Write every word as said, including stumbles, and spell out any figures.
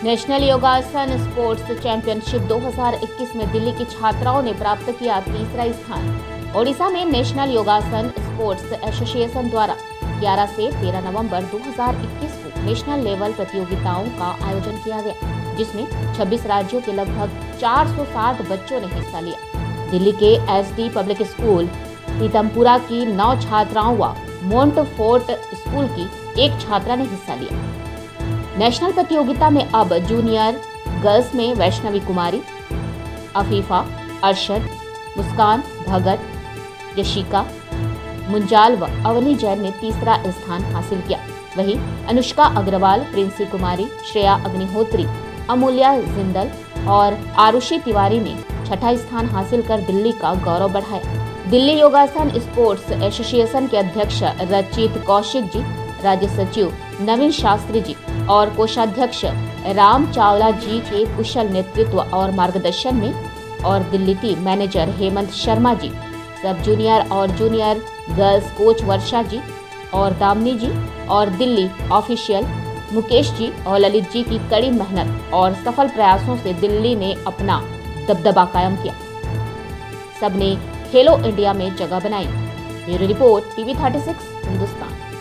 National योगासन sports championship दो हज़ार इक्कीस में दिल्ली की छात्राओं ने प्राप्त किया तीसरा स्थान। ओडिशा में नेशनल योगासन स्पोर्ट्स एसोसिएशन द्वारा ग्यारह से तेरह नवंबर दो हज़ार इक्कीस को नेशनल लेवल प्रतियोगिताओं का आयोजन किया गया, जिसमें छब्बीस राज्यों के लगभग चार सौ साठ बच्चों ने हिस्सा लिया। दिल्ली के एसडी पब्लिक स्कूल पीतमपुरा की नौ छात्राओं व मोंटफोर्ट स्कूल की एक छात्रा ने हिस्सा लिया। नेशनल प्रतियोगिता में अब जूनियर गर्ल्स में वैष्णवी कुमारी, अफीफा, अरशद, मुस्कान, भगत, यशिका, मुंजाल व अवनी जैन ने तीसरा स्थान हासिल किया। वहीं अनुष्का अग्रवाल, प्रिंसी कुमारी, श्रेया अग्निहोत्री, अमूल्या जिंदल और आरुषि तिवारी ने छठा स्थान हासिल कर दिल्ली का गौरव बढ़ाया। दिल्ली योगासन स्पोर्ट्स एसोसिएशन के अध्यक्ष रचित कौशिक जी, राज्य सचिव नवीन शास्त्री जी और कोषाध्यक्ष राम चावला जी के कुशल नेतृत्व और मार्गदर्शन में और Delhi team manager Hemant Sharma ji, sub junior और junior girls coach Varsha ji और दामिनी जी और दिल्ली ऑफिशियल मुकेश जी और ललित जी की कड़ी मेहनत और सफल प्रयासों से दिल्ली ने अपना दबदबा कायम किया। सबने खेलो इंडिया में जगह बनाई। ब्यूरो रिपोर्ट टीवी छत्तीस हिंदुस्तान।